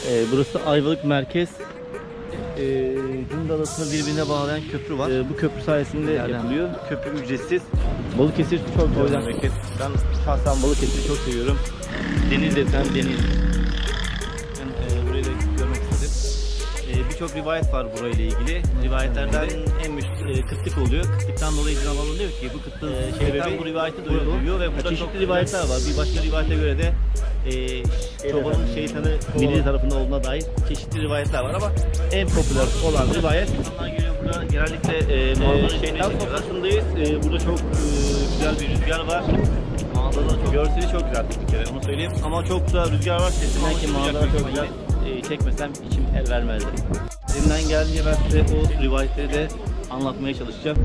Burası Ayvalık merkez. Cunda Adası'nı birbirine bağlayan köprü var. Bu köprü sayesinde yapılıyor. Köprü ücretsiz. Balıkesir çok güzel memleket. Ben şahsen Balıkesir'i çok seviyorum. Deniz desen deniz. Ben burayı da görmek istedim. Birçok rivayet var burayla ilgili. Rivayetlerden en kıtlık oluyor. Kıtlıktan dolayı izin alınıyor ki bu kıtlığın sebebi bu rivayeti duyuyor ve burada çeşitli rivayetler var. Bir başka rivayete göre de çobanın şeytanı Milli tarafından olduğuna dair çeşitli rivayetler var ama en popüler olan rivayet insanlar geliyor burada genellikle şeytan sofrasındayız. Burada çok güzel bir rüzgar var. Manzara çok, görseli çok güzel bir kere onu söyleyeyim ama çok güzel rüzgar var. Sesinden ki manzara çok güzel. Çekmesem içim el vermezdi. Elimden geldiğince ben size o rivayetleri de anlatmaya çalışacağım.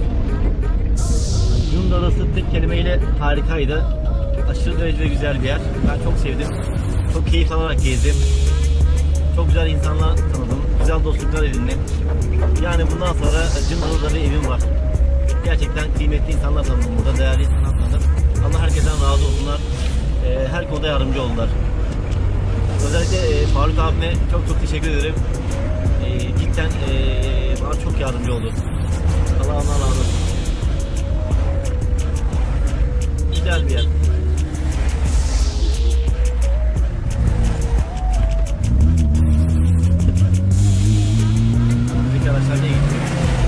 Cunda Adası tek kelimeyle harikaydı. Aşırı derecede güzel bir yer. Ben çok sevdim. Çok keyif alarak gezdim. Çok güzel insanlar tanıdım. Güzel dostluklar edindim. Yani bundan sonra Cunda Adası'nda bir evim var. Gerçekten kıymetli insanlar tanıdım burada. Değerli insanlar tanıdım. Allah herkesten razı olsunlar. Her konuda yardımcı oldular. Özellikle Faruk abime çok teşekkür ederim. Cidden bana çok yardımcı oldu. Allah ondan razı olsun. Güzel bir yer. Arkadaşlar ne gidiyor?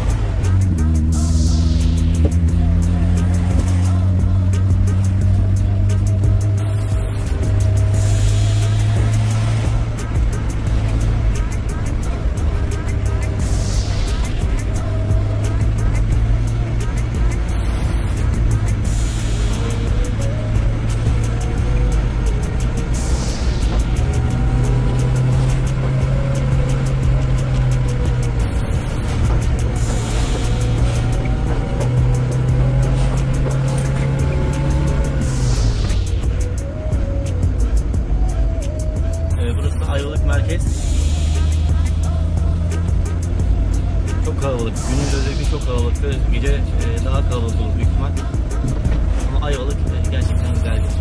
Ayvalık merkez. Çok kalabalık. Gündüz özellikle çok kalabalıktı. Gece daha kalabalık olur büyük ihtimal. Ama Ayvalık gerçekten güzel bir yer.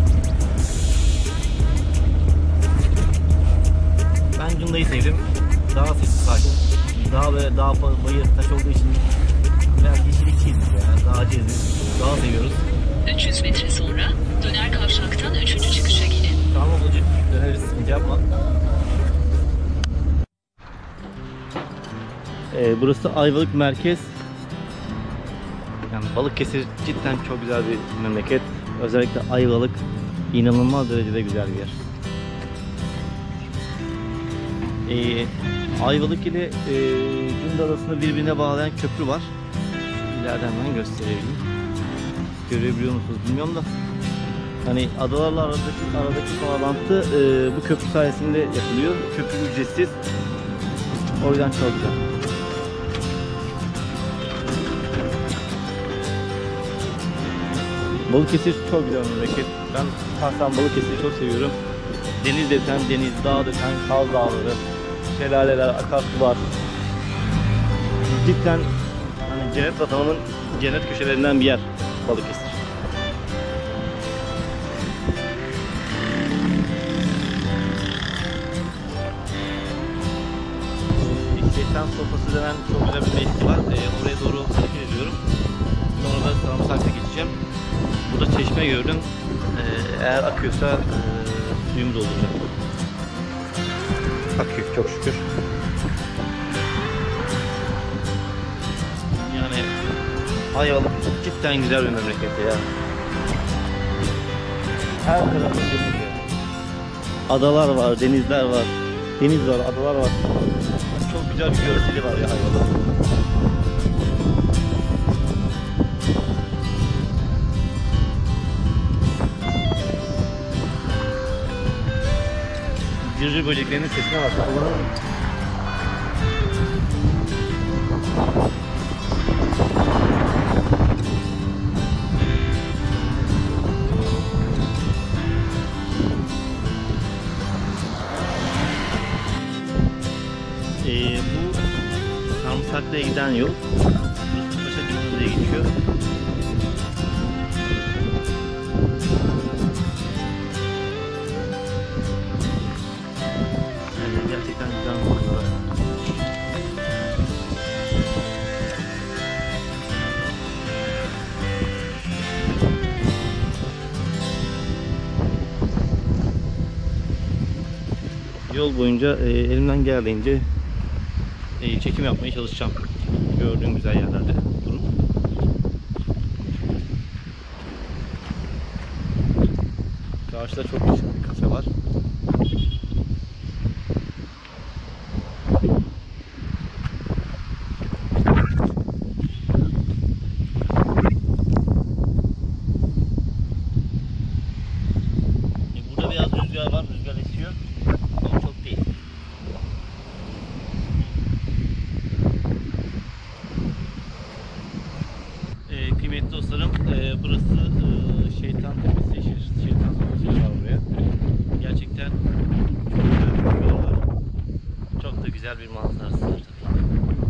Ben Cunda'yı sevdim. Daha sessiz sakin. Daha böyle daha bayır taş olduğu için belki yeşillikçiyiz yani. Dağcıyız. Dağ seviyoruz. 300 metre sonra döner kavşaktan 3. çıkışa gelin. Tamam olacak. Döneriz. Sıkıntı yapma. Burası Ayvalık merkez. Yani Balıkesir cidden çok güzel bir memleket. Özellikle Ayvalık inanılmaz derecede güzel bir yer. Ayvalık ile Cunda Adası'nı birbirine bağlayan köprü var. İleriden ben göstereyim. Görebiliyor musunuz bilmiyorum da. Hani adalarla aradaki bağlantı bu köprü sayesinde yapılıyor. Köprü ücretsiz. O yüzden çok güzel. Balıkesir çok güzel memleket. Ben şahsen Balıkesir'i çok seviyorum. Deniz desen deniz, dağ desen Kaz Dağları, şelaleler, akarsular. Cidden hani cennet vatanının cennet köşelerinden bir yer Balıkesir. Şeytan sofrası denen çok güzel bir mevki var. Oraya doğru hareket ediyorum. Sonra da Sarımsak'ta geçeceğim. Burada çeşme gördüm. Eğer akıyorsa suyumuz olacak. Akıyor çok şükür. Yani Ayvalık cidden güzel bir memleket ya. Her tarafı deniz. Adalar var, denizler var. Deniz var, adalar var. Çok güzel bir görseli var ya Ayvalık'ın. Cırcır böceklerinin sesine bak. Bu Sarımsaklı'ya giden yol. Paşa Cımbızı diye geçiyor. Gerçekten güzel manzara. Yol boyunca elimden geldiğince çekim yapmaya çalışacağım. Gördüğüm güzel yerlerde durum. Karşıda çok güzel bir kafe var. Burada biraz rüzgar var, rüzgar esiyor. Ama çok değil. Kıymetli dostlarım, burası Şeytan Tepesi, Şeytan Sofrası var buraya. Gerçekten çok güzel bir yol var. Çok da güzel bir manzarası var tabii.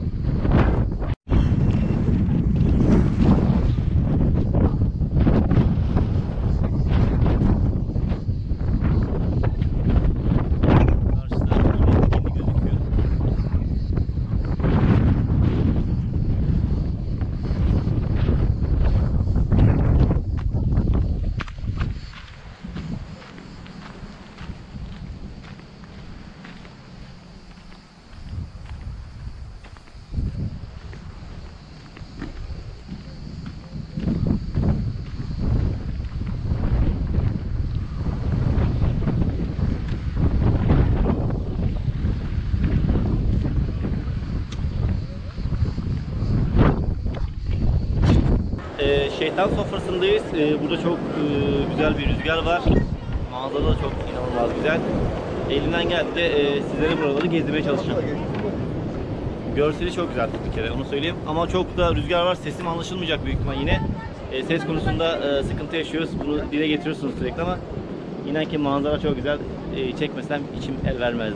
Şeytan Sofrası'ndayız. Burada çok güzel bir rüzgar var. Manzara da çok inanılmaz güzel. Elimden geldi de sizlere buraları gezdirmeye çalışacağım. Görseli çok güzel bir kere, onu söyleyeyim. Ama çok da rüzgar var. Sesim anlaşılmayacak büyük ihtimal yine. Ses konusunda sıkıntı yaşıyoruz. Bunu dile getiriyorsunuz sürekli ama inan ki manzara çok güzel. Çekmesem içim el vermezdi.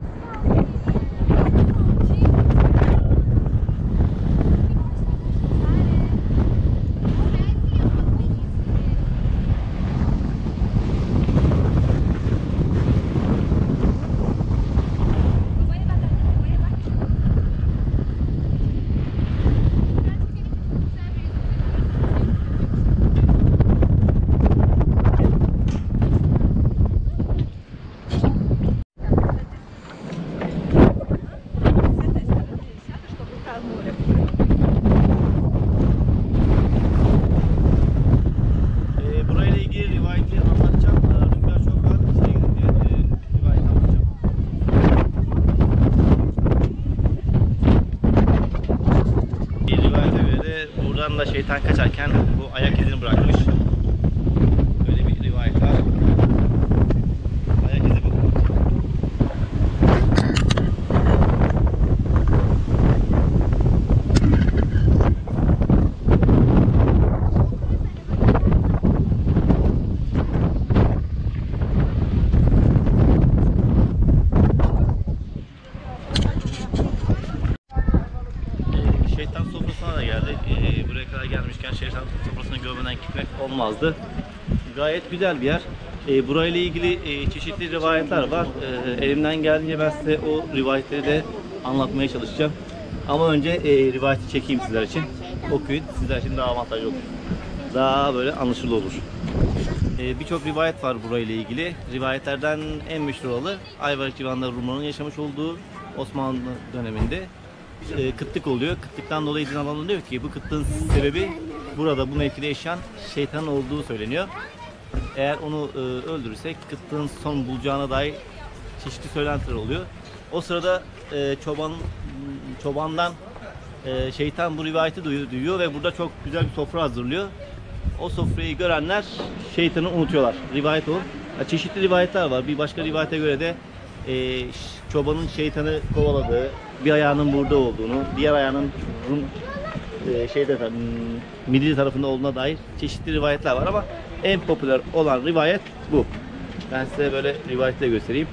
Buradan da şeytan kaçarken bu ayak izini bırakmış. Böyle bir rivayet var. Ayak izi bu. Şeytan Sofrası'na da geldik. Buraya kadar gelmişken Şeytan Sofrası'nı görmeden gitmek olmazdı. Gayet güzel bir yer. Burayla ilgili çeşitli rivayetler var. Elimden geldiğince ben size o rivayetleri de anlatmaya çalışacağım. Ama önce rivayeti çekeyim sizler için. Okuyun. Sizler için daha avantajlı olur. Daha böyle anlaşılır olur. Birçok rivayet var burayla ilgili. Rivayetlerden en meşhur olanı Ayvalık civarında Rumların yaşamış olduğu Osmanlı döneminde kıtlık oluyor. Kıtlıktan dolayı izin alınıyor ki bu kıtlığın sebebi burada bu mevkide yaşayan şeytan olduğu söyleniyor. Eğer onu öldürürsek kıtlığın son bulacağına dair çeşitli söylentiler oluyor. O sırada çobandan şeytan bu rivayeti duyuyor ve burada çok güzel bir sofra hazırlıyor. O sofrayı görenler şeytanı unutuyorlar. Rivayet o. Çeşitli rivayetler var. Bir başka rivayete göre de çobanın şeytanı kovaladığı, bir ayağının burada olduğunu, diğer ayağının Midilli tarafında olduğuna dair çeşitli rivayetler var ama en popüler olan rivayet bu. Ben size böyle rivayeti de göstereyim.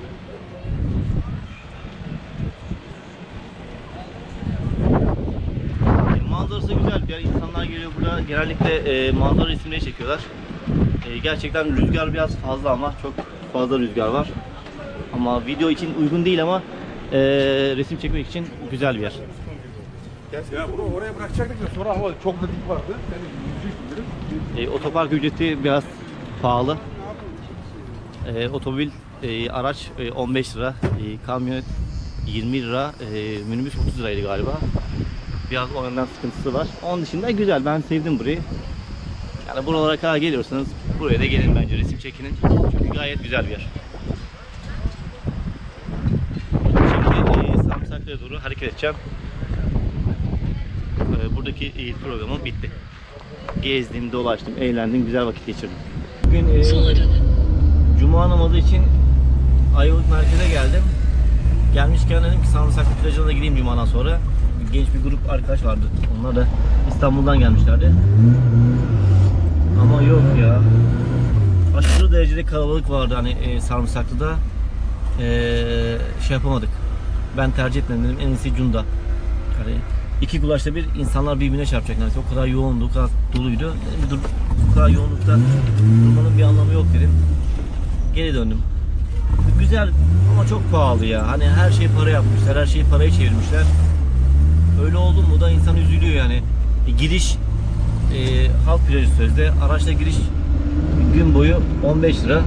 Manzarası güzel bir yer. İnsanlar geliyor burada. Genellikle manzara resimleri çekiyorlar. Gerçekten rüzgar biraz fazla ama çok fazla rüzgar var. Ama video için uygun değil ama resim çekmek için güzel bir yer. Ya bunu oraya bırakacaktık da sonra hava çok da dik vardı. Sen yürüyeceksin. Otopark ücreti biraz pahalı. Otomobil, araç 15 lira, kamyonet 20 lira, minibüs 30 liraydı galiba. Biraz o yönden sıkıntısı var. Onun dışında güzel, ben sevdim burayı. Yani buralara kadar geliyorsanız buraya da gelin bence, resim çekinin. Çünkü gayet güzel bir yer. Şimdi Sarımsaklı'ya doğru hareket edeceğim. Buradaki programım bitti. Gezdim, dolaştım, eğlendim, güzel vakit geçirdim. Bugün Sola dönün. Cuma namazı için Ayvalık merkeze geldim. Gelmişken dedim ki Sarımsaklı plajına da gideyim Cuma'dan sonra. Genç bir grup arkadaş vardı. Onlar da İstanbul'dan gelmişlerdi. Ama yok ya. Aşırı derecede kalabalık vardı hani Sarımsaklı'da. Şey yapamadık. Ben tercih etmedim dedim. En iyisi Cunda. Yani iki kulaşta bir insanlar birbirine çarpacak neredeyse. O kadar yoğundu, o kadar doluydu. Bu kadar yoğunlukta durmanın bir anlamı yok dedim. Geri döndüm. Güzel ama çok pahalı ya. Hani her şeyi para yapmışlar, her şeyi paraya çevirmişler. Öyle oldu mu da insan üzülüyor yani. Giriş halk plajı sözde. Araçla giriş gün boyu 15 lira.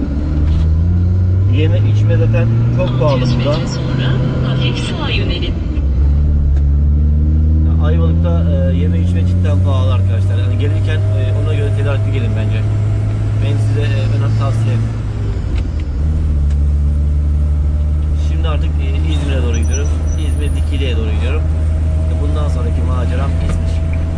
Yeme içme zaten çok pahalı 600 burada. metre sonra hafif sağa yönelin. Ayvalık'ta yeme içme cidden pahalı arkadaşlar. Yani gelirken ona göre tedarikli gelin bence. Benim size tavsiyem. Şimdi artık İzmir'e doğru gidiyorum. İzmir Dikili'ye doğru gidiyorum. Bundan sonraki maceram İzmir.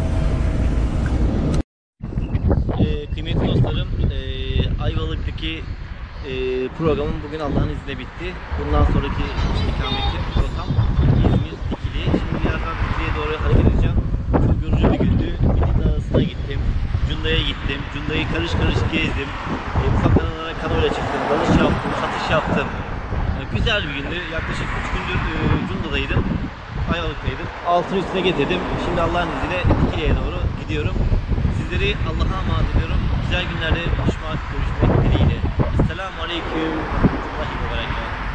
Kıymetli dostlarım, Ayvalık'taki programım bugün Allah'ın izniyle bitti. Bundan sonraki ikametim rotam İzmir Dikili. Şimdi birazdan Dikili'ye doğru hareket edeceğim. Çok yorucu bir gündü. Midin arasına gittim. Cunda'ya gittim. Cunda'yı karış karış gezdim. Ufak kanallara kanoyla çıktım. Dalış yaptım, satış yaptım. Güzel bir gündü. Yaklaşık 3 gündür Cunda'daydım. Ayvalık'taydım. Altın üstüne getirdim. Şimdi Allah'ın izniyle Dikili'ye doğru gidiyorum. Sizleri Allah'a emanet ediyorum. Güzel günlerde görüşmek dileğiyle. Esselamu Aleyküm. Rahmetullahi ve Berekatuhu.